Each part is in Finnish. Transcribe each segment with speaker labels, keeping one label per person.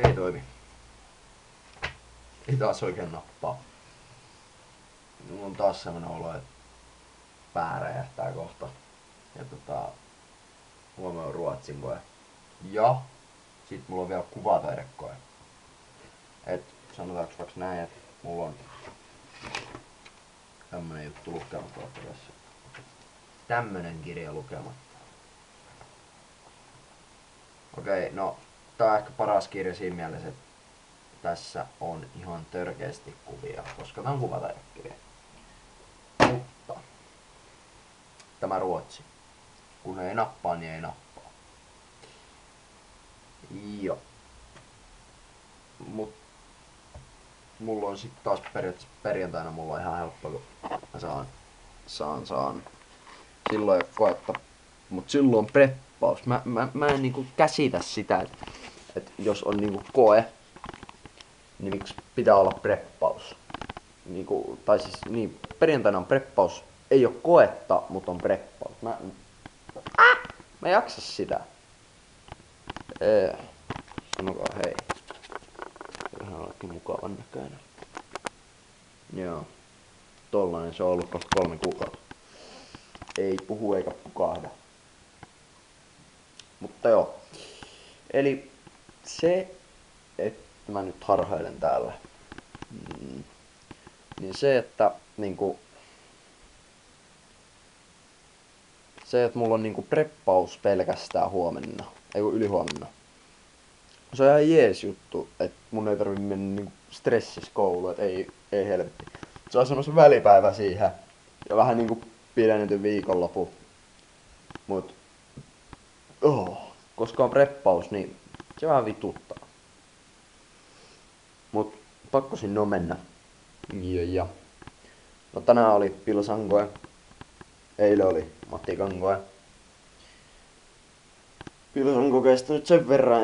Speaker 1: Ei toimi. Ei taas oikein nappaa. Mulla on taas semmonen olo, että pää räjähtää kohta. Ja huomenna on ruotsin koe. Ja sit mulla on vielä kuvataidekoe. Et sanotaanko vaikka näin, että mulla on tämmönen juttu lukematta tässä. Tämmönen kirja lukematta. Okei, no tää on ehkä paras kirja siinä mielessä, että tässä on ihan törkeästi kuvia, koska tää on kuvataidekirja. Mutta tämä ruotsi. Kun ei nappaa, niin ei nappaa. Joo. Mut mulla on sit taas perjantaina mulla on ihan helppo, kun mä saan silloin koetta. Mut silloin preppaus. Mä en niinku käsitä sitä, että jos on niinku koe, niin miksi pitää olla preppaus. Niinku, tai siis niin, perjantaina on preppaus. Ei oo koetta, mutta on preppaus. Mä jaksa sitä. Sanokaa hei. Ihan olekin mukavan näköinen. Joo. Tollanen se on ollut kohta 3 kuukautta. Ei puhu eikä pukahda. Mutta joo. Eli se, että mä nyt harhailen täällä. Niin se, että niinku se, että mulla on niinku preppaus pelkästään huomenna, ei kun ylihuomenna. Se on ihan jees juttu, että mun ei tarvi mennä niinku stressissä kouluun, että ei helvetti. Se on semmoisen välipäivä siihen ja vähän niinku pidennetty viikonloppu. Mut koska on preppaus, niin se vähän vituttaa. Mut pakko sinne on mennä. Ja. No tänään oli Pilsan koe. Eilen oli Matikan koe. Pilsan kokeesta nyt sen verran,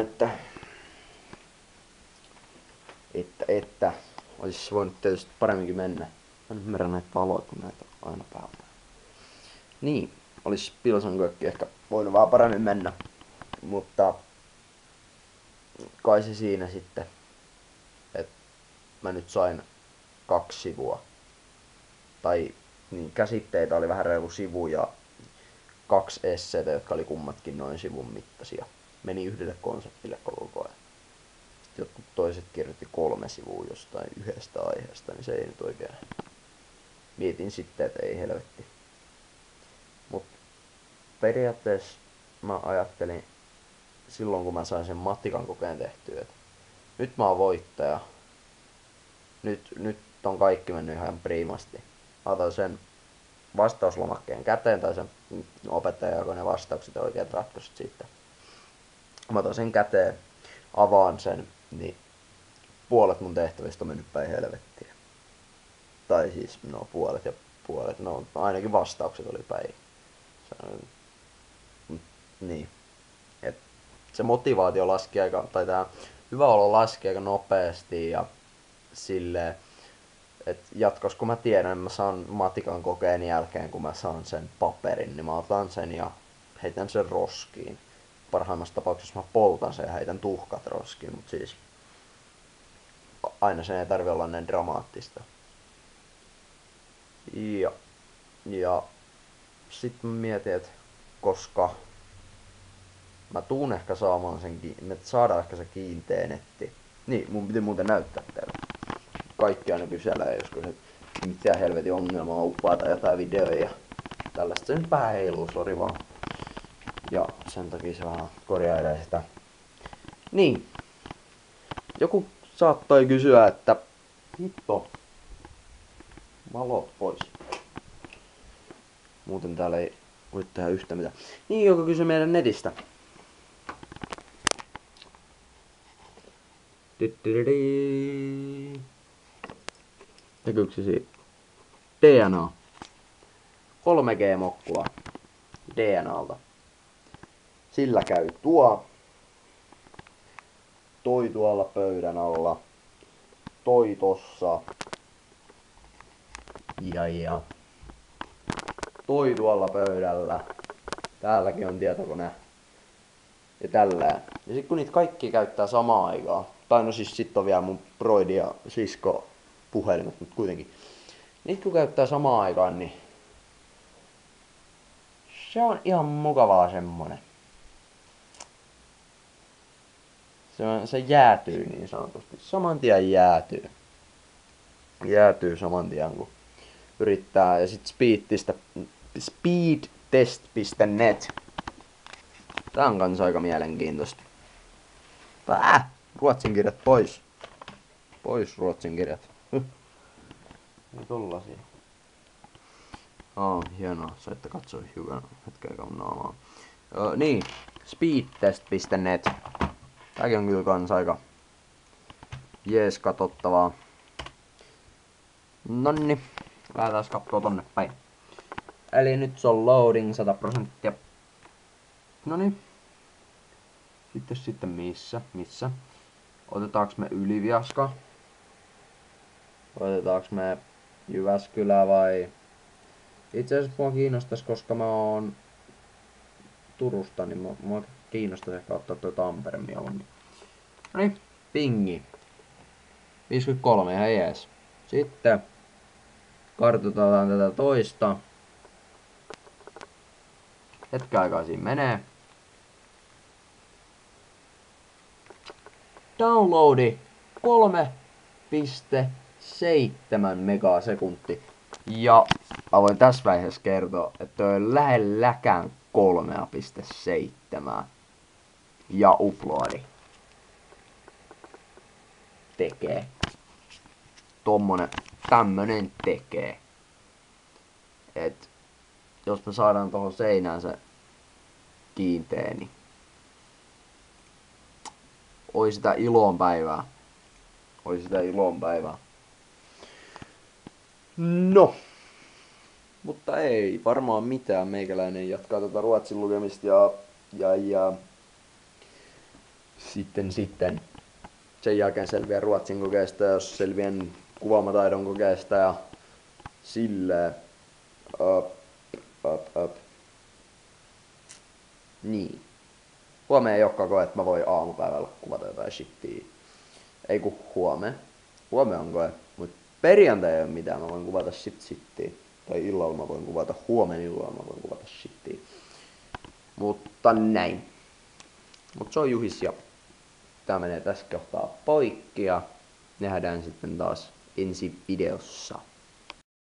Speaker 1: että olisi voinut tietysti paremminkin mennä. Mä en ymmärrä näitä valoja, kun näitä on aina päällä. Niin, olisi Pilsan koekin ehkä voinut vaan paremmin mennä. Mutta kai se siinä sitten, että mä nyt sain 2 sivua. Tai niin, käsitteitä oli vähän reilu sivu ja 2 esseitä, jotka oli kummatkin noin sivun mittaisia. Meni yhdelle konseptille koko koe. Sitten jotkut toiset kirjoitti 3 sivua jostain yhdestä aiheesta, niin se ei nyt oikein. Mietin sitten, että ei helvetti. Mut periaatteessa mä ajattelin silloin, kun mä sain sen matikan kokeen tehtyä, että nyt mä oon voittaja. Nyt on kaikki mennyt ihan priimasti. Mä otan sen vastauslomakkeen käteen tai sen opettaja jakoi ne vastaukset ja oikeat ratkaisut siitä. Mä otan sen käteen, avaan sen, niin puolet mun tehtävistä on mennyt päin helvettiä. Tai siis puolet ja puolet, ainakin vastaukset oli päin. Niin. Et se motivaatio laski aika, tai tää hyvä olo laski aika nopeasti ja silleen, että jatkossa kun mä tiedän, että mä saan matikan kokeen jälkeen, kun mä saan sen paperin, niin mä otan sen ja heitän sen roskiin. Parhaimmassa tapauksessa mä poltan sen ja heitän tuhkat roskiin, mutta siis aina sen ei tarvi olla näin dramaattista. Ja sit mä mietin, että koska mä tuun ehkä saamaan sen, että saadaan ehkä se kiinteä netti. Niin, mun piti muuten näyttää teille. Kaikki aina kyselee joskus, että mitä helvetin ongelma on uppaata jotain videoja ja tällaista. Se nyt vähän heiluu, sori vaan. Ja sen takia se vähän korjailee sitä. Niin. Joku saattoi kysyä, että hitto, valot pois. Muuten täällä ei voi tehdä yhtä mitään. Niin, joku kysyi meidän netistä. Näkyykö siitä? DNA. 3G-mokkua DNAlta. Sillä käy toi tuolla pöydän alla, toi tossa ja toi tuolla pöydällä. Täälläkin on tietokone ja tällä. Ja sit kun niitä kaikki käyttää samaan aikaan, Tai no siis sit on vielä mun broidi ja sisko puhelimet, mutta kuitenkin. Niitä kun käyttää samaan aikaan, niin se on ihan mukavaa semmonen. Se jäätyy niin sanotusti. Saman tien jäätyy. Jäätyy saman tien kun yrittää. Ja sit speedtest.net. Tää on kans aika mielenkiintoista. Ruotsin kirjat pois. Pois ruotsin kirjat. Ei tollasia. Hienoa. Saitte katsoa hiukan hetken aikaa naamaa. Niin. Speedtest.net. Tääkin on kyllä kans aika jees katsottavaa. Nonni. Lähdetään kattoo tonne päin. Eli nyt se on loading 100%. Noni. Sitten missä? Otetaanko me Yliviaska? Otetaanko me Jyväskylä vai... Itse asiassa mua kiinnostais, koska mä oon Turusta, niin mua kiinnostais ehkä ottaa toi Tampere mieluummin. Noniin, pingi. 53, ihan jees. Sitten kartoitetaan tätä toista. Hetken aikaa siinä menee. Downloadi 3,7 megasekunti. Ja mä voin tässä vaiheessa kertoa, että toi on lähelläkään 3,7. Ja uploadi tekee. Tämmönen tekee. Et jos me saadaan tohon seinään se kiinteä, niin oi sitä ilonpäivää. Oi sitä ilonpäivää. No. Mutta ei varmaan mitään. Meikäläinen jatkaa tätä ruotsin lukemista ja sitten sen jälkeen selviän ruotsin kokeesta, jos selviän kuvaamataidon kokeesta ja silleen. Niin. Huomenna ei olekaan koe, että mä voin aamupäivällä kuvata jotain shittiä. Ei kun huomenna. Huomenna on koe. Mut perjantai ei oo mitään, mä voin kuvata shittiä. Tai illalla mä voin kuvata, huomenna illalla mä voin kuvata shittiä. Mutta näin. Mut se on Juhis ja tää menee tässä kohtaa poikki ja nähdään sitten taas ensi videossa.